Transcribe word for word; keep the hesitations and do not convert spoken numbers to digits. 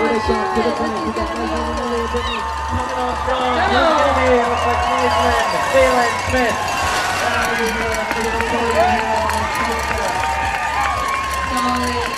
Another shot to the finish. We got Naeslund and Lily and Brittany coming on strong. It's going to be, it looks like Naeslund, Phelan, Smith. Solid.